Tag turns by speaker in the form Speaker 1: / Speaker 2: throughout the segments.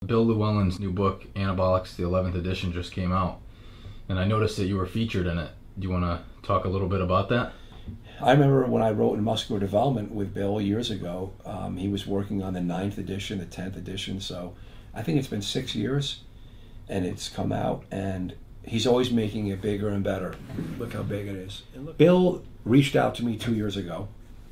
Speaker 1: Bill Llewellyn's new book, Anabolics, the 11th edition, just came out, and I noticed that you were featured in it. Do you want to talk a little bit about that?
Speaker 2: I remember when I wrote in Muscular Development with Bill years ago, he was working on the 9th edition, the 10th edition, so I think it's been 6 years, and it's come out, and he's always making it bigger and better. Look how big it is. And look, Bill reached out to me 2 years ago,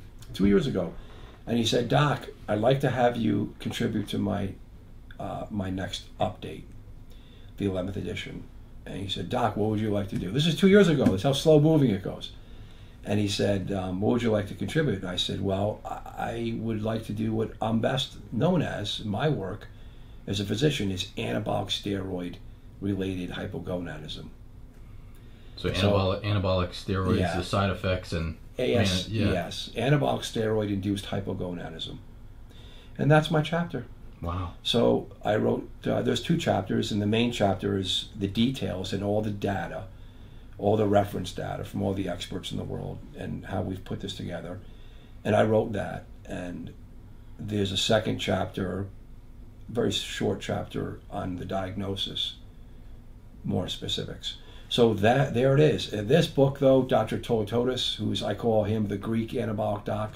Speaker 2: and he said, "Doc, I'd like to have you contribute to my next update, the 11th edition." And he said, "Doc, what would you like to do?" This is 2 years ago. That's how slow moving it goes. And he said, "What would you like to contribute?" And I said, "Well, I would like to do what I'm best known as, my work as a physician, is anabolic steroid related hypogonadism."
Speaker 1: So anabolic steroids, yeah. The side effects, and
Speaker 2: yes, anabolic steroid induced hypogonadism. And that's my chapter.
Speaker 1: Wow.
Speaker 2: So I wrote, there's 2 chapters, and the main chapter is the details and all the data, all the reference data from all the experts in the world and how we've put this together. And I wrote that. And there's a second chapter, very short chapter, on the diagnosis, more specifics. So there it is. This book, though, Dr. Tolotodis, I call him the Greek Anabolic Doc,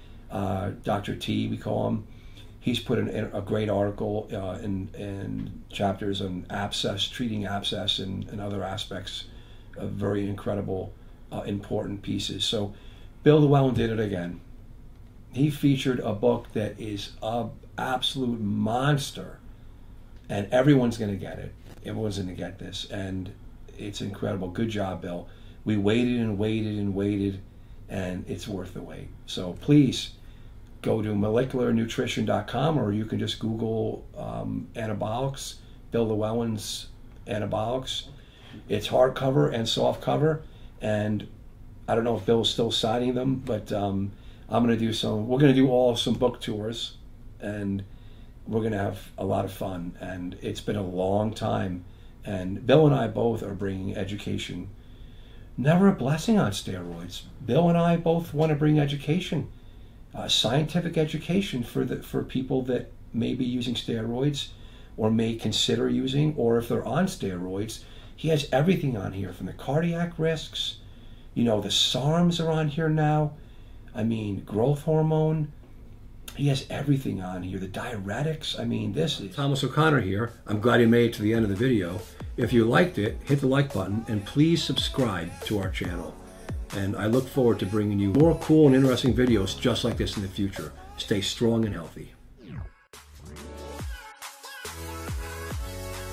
Speaker 2: Dr. T, we call him. He's put in a great article in chapters on abscess, treating abscess, and other aspects of very incredible, important pieces. So Bill Llewellyn did it again. He featured a book that is an absolute monster, and everyone's going to get it. Everyone's going to get this, and it's incredible. Good job, Bill. We waited and waited and waited, and it's worth the wait. So please, go to molecularnutrition.com, or you can just Google Anabolics, Bill Llewellyn's Anabolics. It's hardcover and softcover, and I don't know if Bill's still signing them, but we're going to do some book tours, and we're going to have a lot of fun. And it's been a long time, and Bill and I both are bringing education. Never a blessing on steroids. Bill and I both want to bring education. Scientific education for people that may be using steroids or may consider using, or if they're on steroids. He has everything on here, from the cardiac risks, the SARMs are on here now. I mean, growth hormone. He has everything on here. The diuretics. I mean, this is Thomas O'Connor here. I'm glad you made it to the end of the video. If you liked it, hit the like button, and please subscribe to our channel. And I look forward to bringing you more cool and interesting videos just like this in the future. Stay strong and healthy.